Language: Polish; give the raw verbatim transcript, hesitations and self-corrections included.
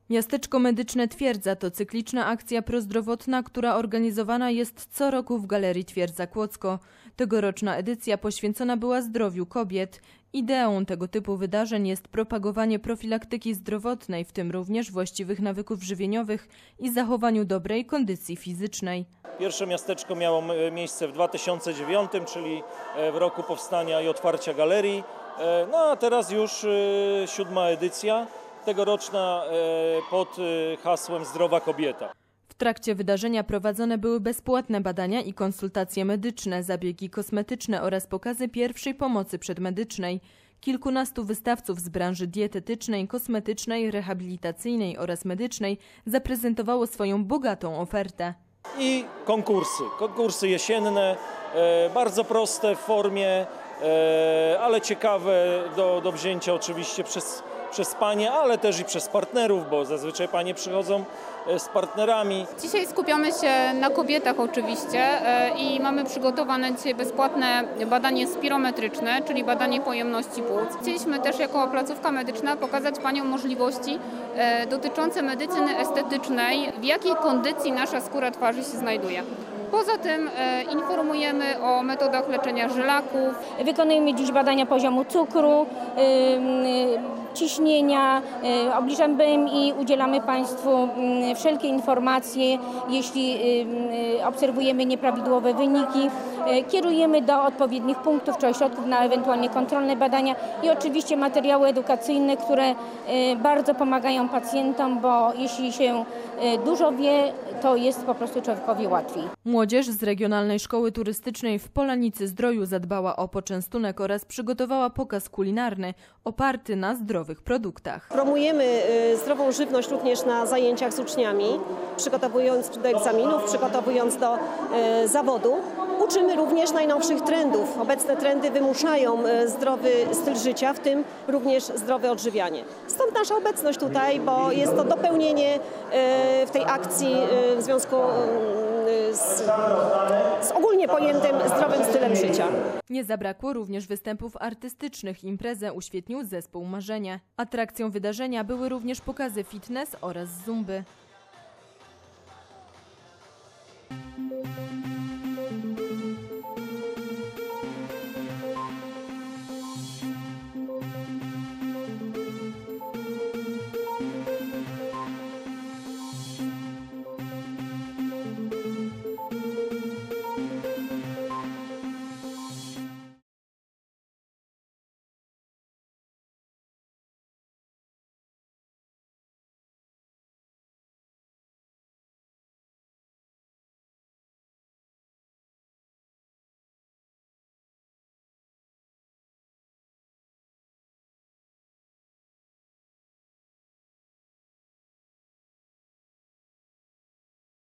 Miasteczko Medyczne Twierdza to cykliczna akcja prozdrowotna, która organizowana jest co roku w Galerii Twierdza Kłodzko. Tegoroczna edycja poświęcona była zdrowiu kobiet. Ideą tego typu wydarzeń jest propagowanie profilaktyki zdrowotnej, w tym również właściwych nawyków żywieniowych i zachowaniu dobrej kondycji fizycznej. Pierwsze miasteczko miało miejsce w dwa tysiące dziewiątym, czyli w roku powstania i otwarcia galerii. No a teraz już siódma edycja, tegoroczna pod hasłem Zdrowa kobieta. W trakcie wydarzenia prowadzone były bezpłatne badania i konsultacje medyczne, zabiegi kosmetyczne oraz pokazy pierwszej pomocy przedmedycznej. Kilkunastu wystawców z branży dietetycznej, kosmetycznej, rehabilitacyjnej oraz medycznej zaprezentowało swoją bogatą ofertę. I konkursy, konkursy jesienne, bardzo proste w formie, ale ciekawe do, do wzięcia oczywiście przez, przez panie, ale też i przez partnerów, bo zazwyczaj panie przychodzą z partnerami. Dzisiaj skupiamy się na kobietach oczywiście i mamy przygotowane dzisiaj bezpłatne badanie spirometryczne, czyli badanie pojemności płuc. Chcieliśmy też jako placówka medyczna pokazać paniom możliwości dotyczące medycyny estetycznej, w jakiej kondycji nasza skóra twarzy się znajduje. Poza tym e, informujemy o metodach leczenia żylaków. Wykonujemy dziś badania poziomu cukru, y, y, ciśnienia, y, obliczamy B M I, udzielamy Państwu y, wszelkie informacje, jeśli y, y, obserwujemy nieprawidłowe wyniki. Y, kierujemy do odpowiednich punktów czy ośrodków na ewentualnie kontrolne badania i oczywiście materiały edukacyjne, które y, bardzo pomagają pacjentom, bo jeśli się y, dużo wie, to jest po prostu człowiekowi łatwiej. Młodzież z Regionalnej Szkoły Turystycznej w Polanicy-Zdroju zadbała o poczęstunek oraz przygotowała pokaz kulinarny oparty na zdrowych produktach. Promujemy zdrową żywność również na zajęciach z uczniami, przygotowując do egzaminów, przygotowując do e, zawodu. Uczymy również najnowszych trendów. Obecne trendy wymuszają zdrowy styl życia, w tym również zdrowe odżywianie. Stąd nasza obecność tutaj, bo jest to dopełnienie e, w tej akcji e, w związku z, z ogólnie pojętym zdrowym stylem życia. Nie zabrakło również występów artystycznych. Imprezę uświetnił zespół Marzenie. Atrakcją wydarzenia były również pokazy fitness oraz zumby.